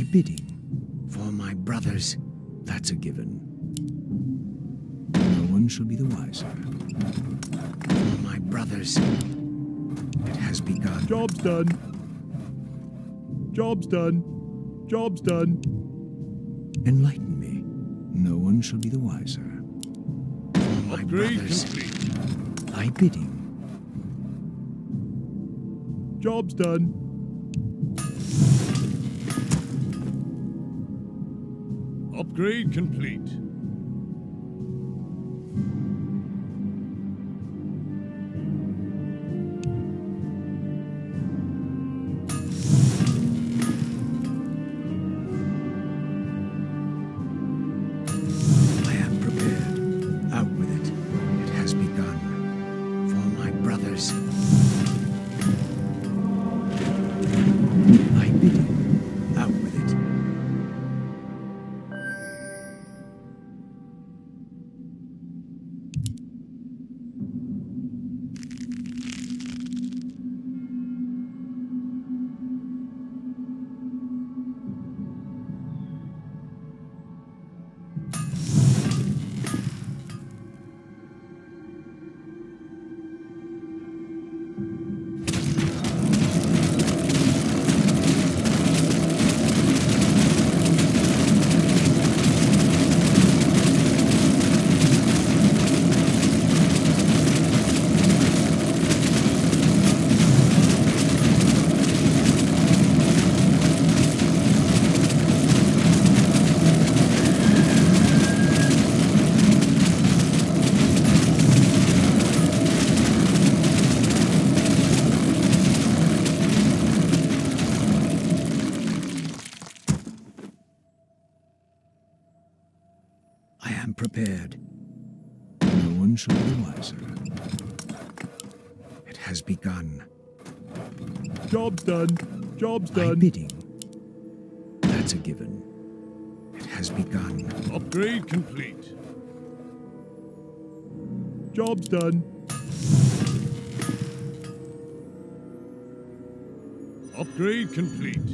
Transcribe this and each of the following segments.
bidding. For my brothers, that's a given. No one shall be the wiser. For my brothers, it has begun. Job's done. Job's done. Job's done. Enlighten me. No one shall be the wiser. For my Upgrade brothers, complete. thy bidding. Job's done. Upgrade complete. I am prepared. Out with it. It has begun. For my brothers, thy bidding. Out with it. I am prepared. No one shall be the wiser. It has begun. Job's done. Job's Thy done. bidding. That's a given. It has begun. Upgrade complete. Job's done. Upgrade complete.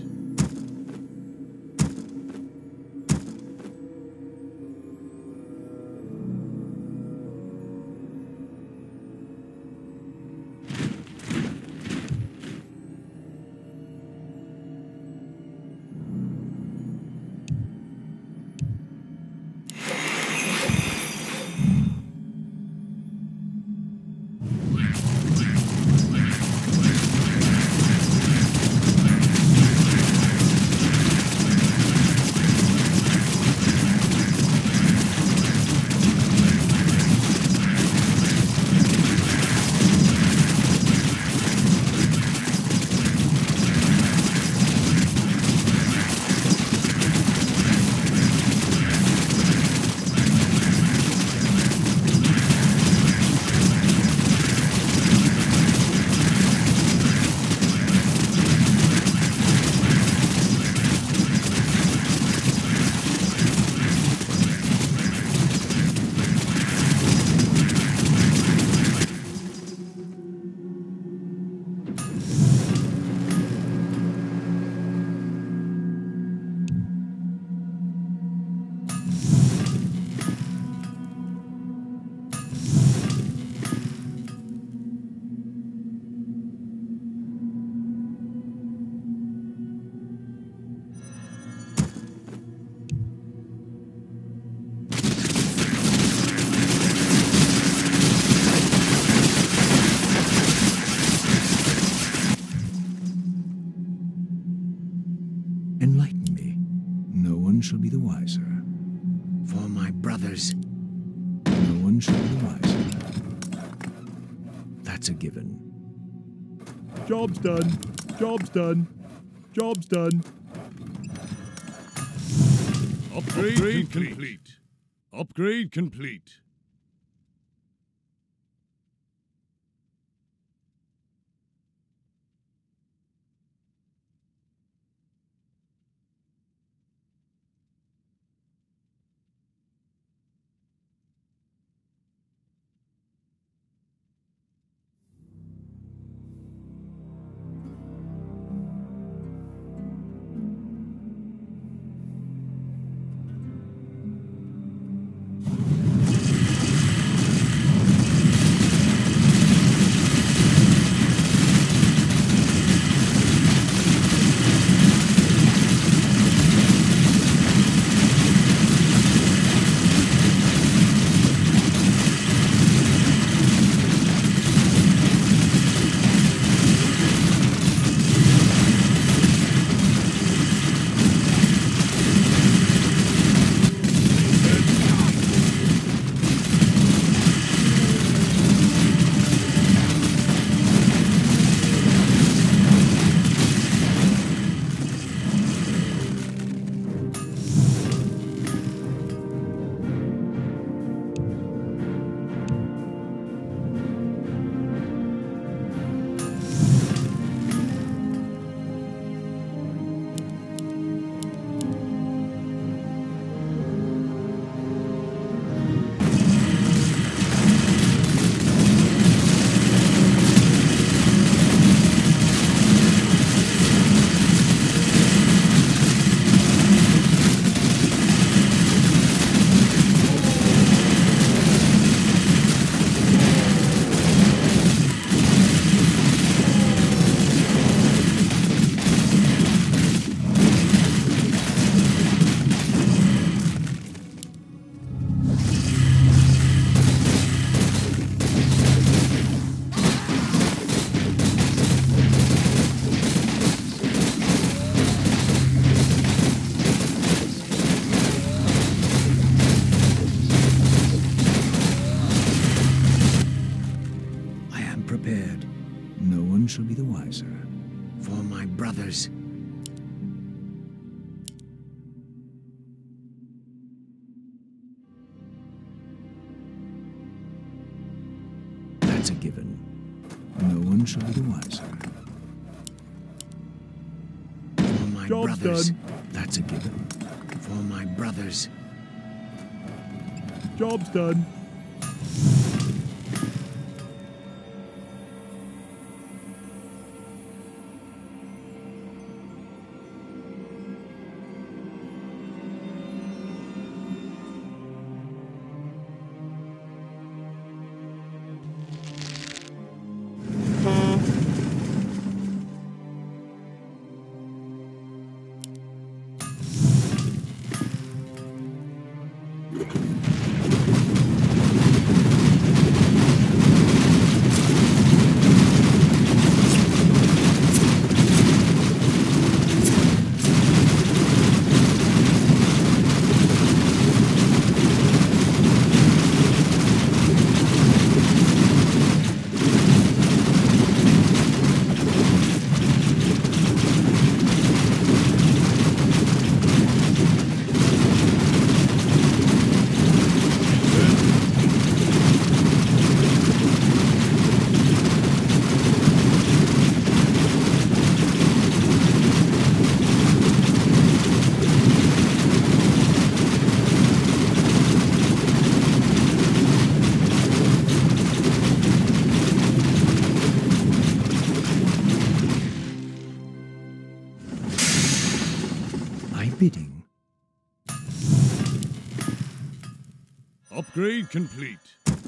Enlighten me. No one shall be the wiser. For my brothers, no one shall be the wiser. That's a given. Job's done. Job's done. Job's done. Upgrade complete. Upgrade complete. That's a given. No one shall be the wiser. For my Job's brothers, done. that's a given. For my brothers, Job's done. bidding. Upgrade complete.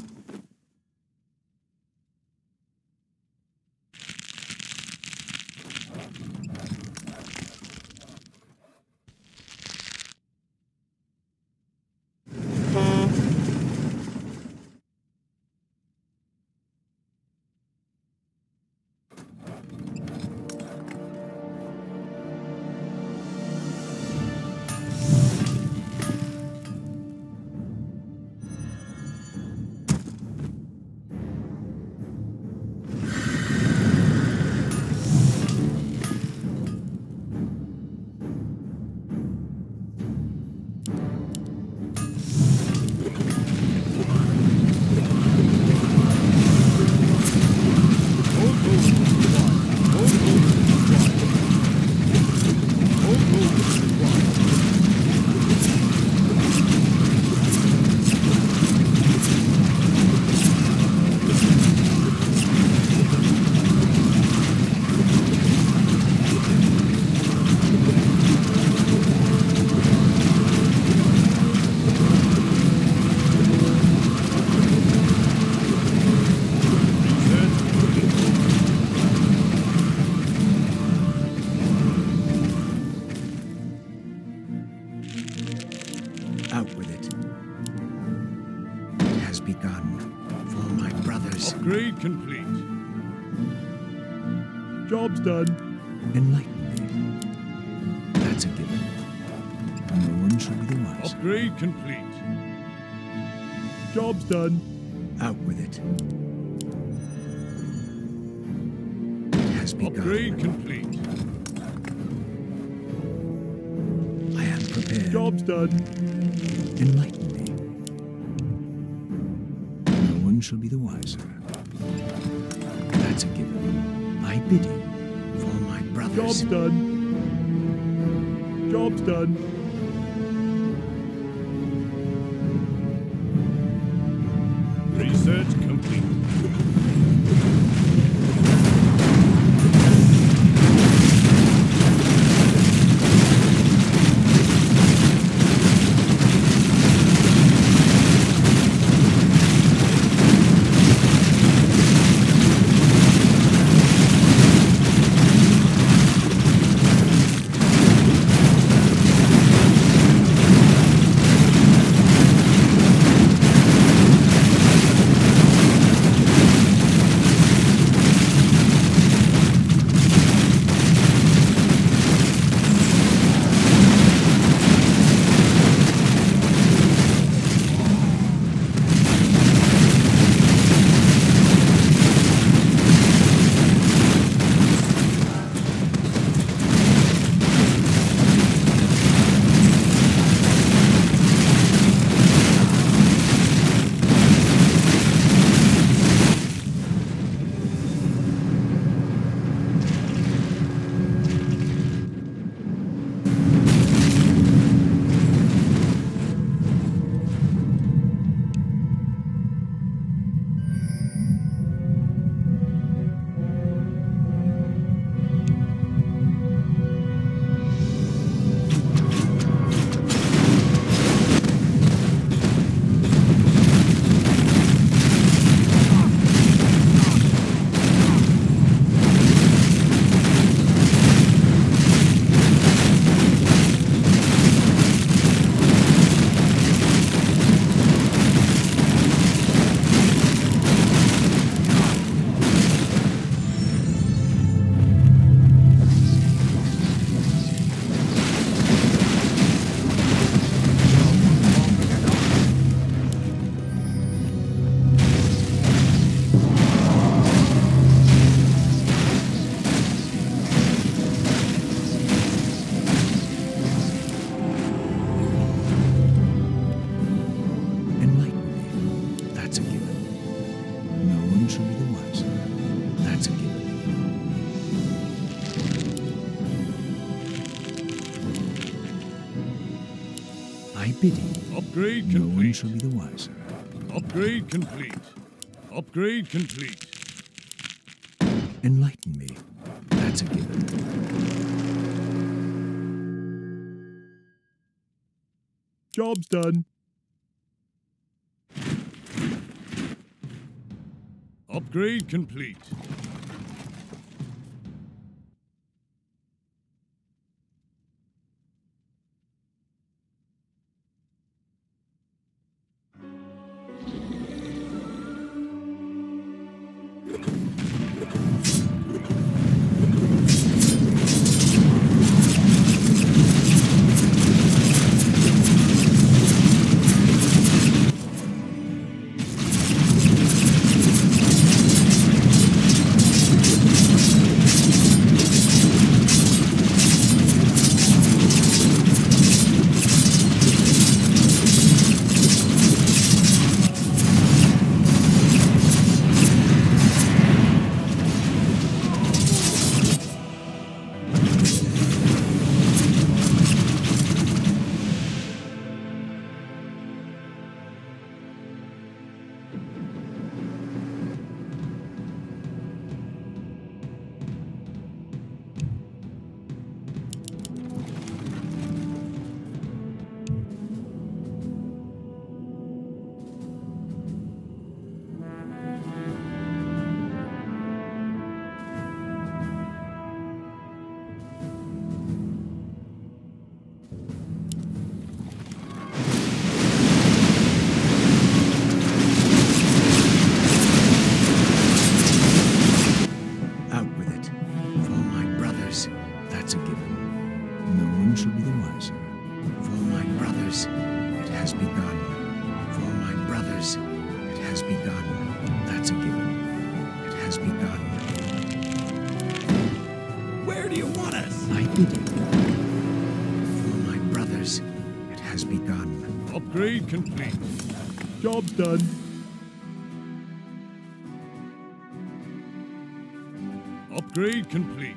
Out with it. It has begun. For my brothers. Upgrade complete. Job's done. Enlighten me. That's a given. No one shall be the wiser. Upgrade complete. Job's done. Out with it. It has begun. Upgrade complete. I am prepared. Job's done. Enlighten me. No one shall be the wiser. That's a given. My bidding for my brothers. Job's done. Job's done. Research complete. I pity. Upgrade No one complete. shall be the wiser. Upgrade complete. Upgrade complete. Enlighten me. That's a given. Job's done. Upgrade complete. Upgrade complete. Job's done. Upgrade complete.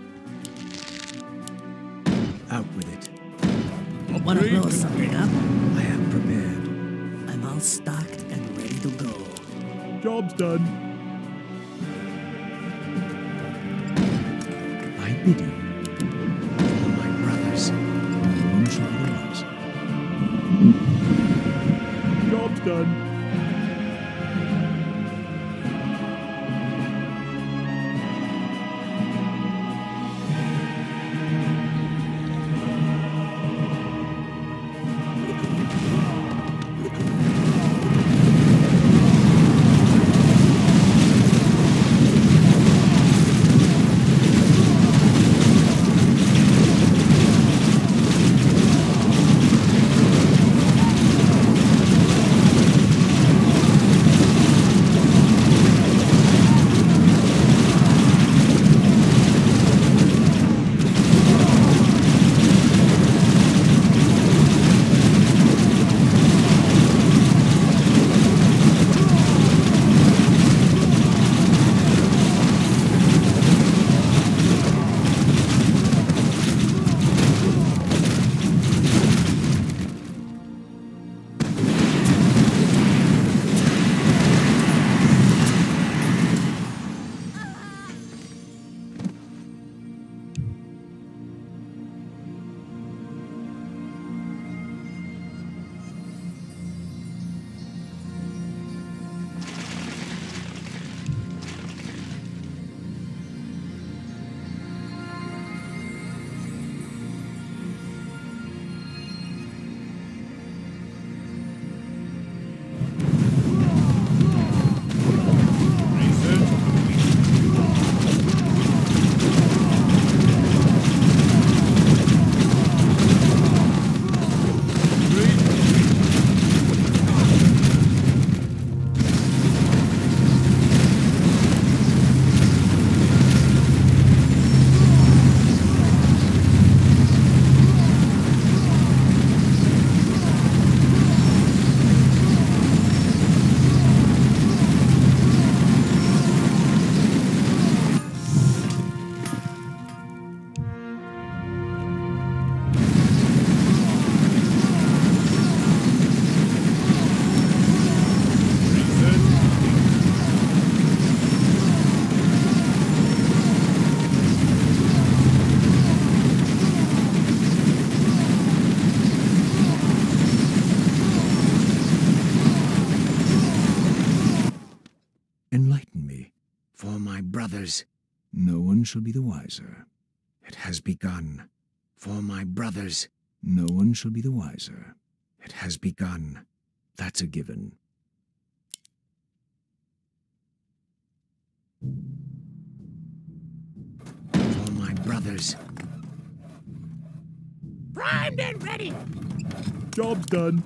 Out with it. Want to blow something up? I am prepared. I'm all stocked and ready to go. Job's done. I pity. For my brothers, no one shall be the wiser. Job's done. brothers, no one shall be the wiser. It has begun. For my brothers, no one shall be the wiser. It has begun. That's a given. For my brothers. Primed and ready! Job's done.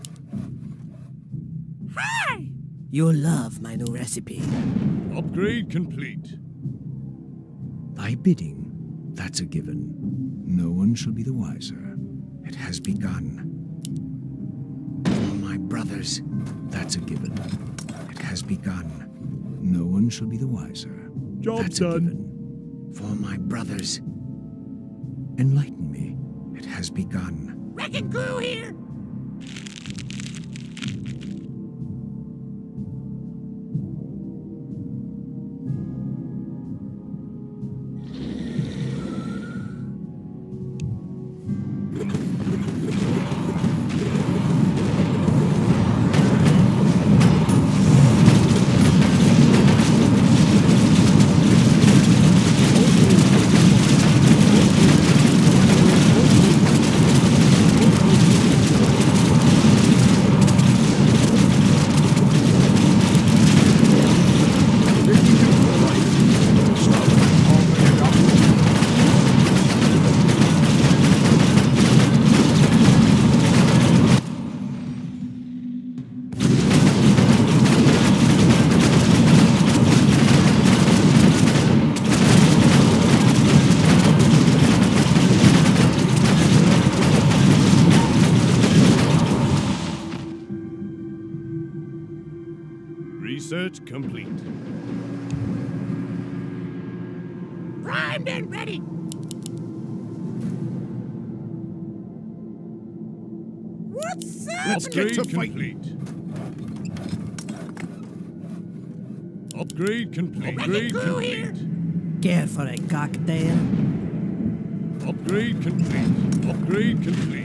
Hi! You'll love my new recipe. Upgrade complete. Thy bidding, that's a given. No one shall be the wiser. It has begun. For my brothers, that's a given. It has begun. No one shall be the wiser. Job's That's done. a given. For my brothers, enlighten me. It has begun. Wrecking crew here! Research complete. Primed and ready! What's up? Let's get to complete. Upgrade complete. Upgrade crew here. complete. Care for a cocktail? Upgrade complete. Upgrade complete.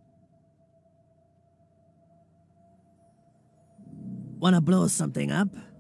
Wanna blow something up?